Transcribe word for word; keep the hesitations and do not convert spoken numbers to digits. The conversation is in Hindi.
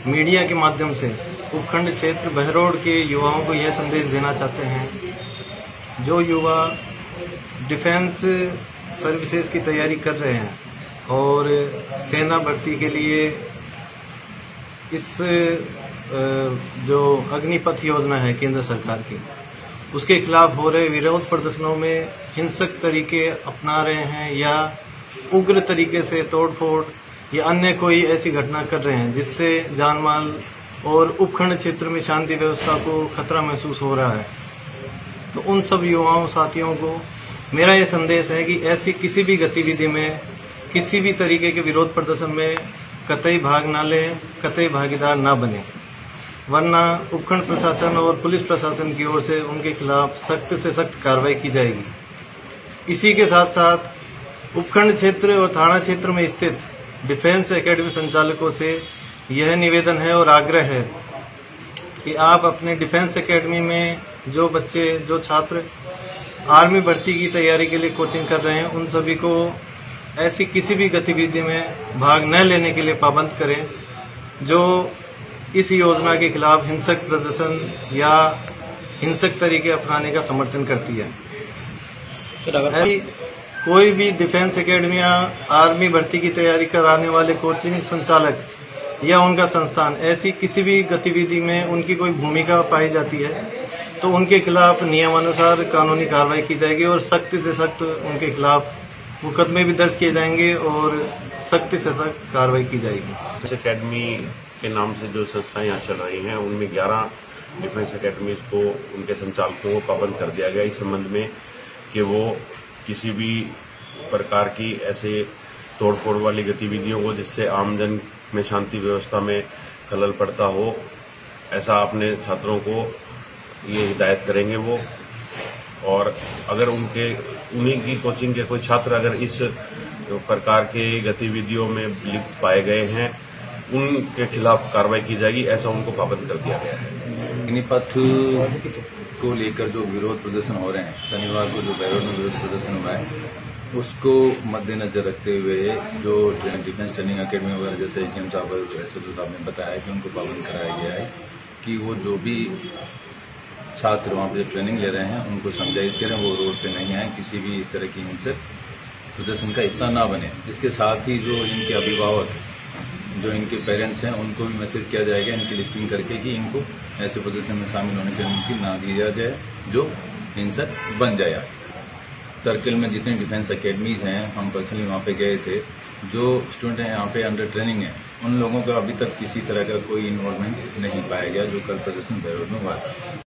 मीडिया के माध्यम से उपखंड क्षेत्र बहरोड के युवाओं को यह संदेश देना चाहते हैं, जो युवा डिफेंस सर्विसेज की तैयारी कर रहे हैं और सेना भर्ती के लिए इस जो अग्निपथ योजना है केंद्र सरकार की, उसके खिलाफ हो रहे विरोध प्रदर्शनों में हिंसक तरीके अपना रहे हैं या उग्र तरीके से तोड़फोड़ या अन्य कोई ऐसी घटना कर रहे हैं जिससे जान माल और उपखंड क्षेत्र में शांति व्यवस्था को खतरा महसूस हो रहा है, तो उन सब युवाओं साथियों को मेरा ये संदेश है कि ऐसी किसी भी गतिविधि में, किसी भी तरीके के विरोध प्रदर्शन में कतई भाग न लें, कतई भागीदार न बने, वरना उपखंड प्रशासन और पुलिस प्रशासन की ओर से उनके खिलाफ सख्त से सख्त कार्रवाई की जाएगी। इसी के साथ साथ उपखंड क्षेत्र और थाना क्षेत्र में स्थित डिफेंस एकेडमी संचालकों से यह निवेदन है और आग्रह है कि आप अपने डिफेंस एकेडमी में जो बच्चे, जो छात्र आर्मी भर्ती की तैयारी के लिए कोचिंग कर रहे हैं, उन सभी को ऐसी किसी भी गतिविधि में भाग न लेने के लिए पाबंद करें जो इस योजना के खिलाफ हिंसक प्रदर्शन या हिंसक तरीके अपनाने का समर्थन करती है। ऐसी कोई भी डिफेंस एकेडमी या आर्मी भर्ती की तैयारी कराने वाले कोचिंग संचालक या उनका संस्थान ऐसी किसी भी गतिविधि में उनकी कोई भूमिका पाई जाती है तो उनके खिलाफ नियमानुसार कानूनी कार्रवाई की जाएगी और सख्त से सख्त उनके खिलाफ मुकदमे भी दर्ज किए जाएंगे और सख्त से सख्त कार्रवाई की जाएगी। एकेडमी के नाम से जो संस्थाएं यहाँ चल रही हैं उनमें ग्यारह डिफेंस एकेडमीज को, उनके संचालकों को पाबंद कर दिया गया इस संबंध में कि वो किसी भी प्रकार की ऐसे तोड़फोड़ वाली गतिविधियों को जिससे आमजन में शांति व्यवस्था में खलल पड़ता हो, ऐसा अपने छात्रों को ये हिदायत करेंगे वो। और अगर उनके उन्हीं की कोचिंग के कोई छात्र अगर इस प्रकार के गतिविधियों में लिप्त पाए गए हैं, उनके खिलाफ कार्रवाई की जाएगी, ऐसा उनको पाबंद कर दिया गया है। अग्निपथ को लेकर जो विरोध प्रदर्शन हो रहे हैं, शनिवार को जो बहरोड में विरोध प्रदर्शन हुआ है, उसको मद्देनजर रखते हुए जो डिफेंस ट्रेनिंग अकेडमी वगैरह जैसे एजीएम साहब एसएसओ साहब ने बताया कि उनको पाबंद कराया गया है कि वो जो भी छात्र वहाँ पे ट्रेनिंग ले रहे हैं उनको समझाइश करें, वो रोड पे नहीं आए, किसी भी इस तरह की हिंसक प्रदर्शन का हिस्सा ना बने। इसके साथ ही जो इनके अभिभावक, जो इनके पेरेंट्स हैं, उनको भी मैसेज किया जाएगा इनकी लिस्टिंग करके कि इनको ऐसे प्रदर्शन में शामिल होने की अनुमति ना दी जाए जो हिंसक बन जाए। सर्किल में जितनी डिफेंस अकेडमीज हैं, हम पर्सनली वहाँ पे गए थे, जो स्टूडेंट हैं यहाँ पे अंडर ट्रेनिंग है, उन लोगों का अभी तक किसी तरह का कोई इन्वॉल्वमेंट नहीं पाया गया जो कल प्रदर्शन बहरोड में हुआ था।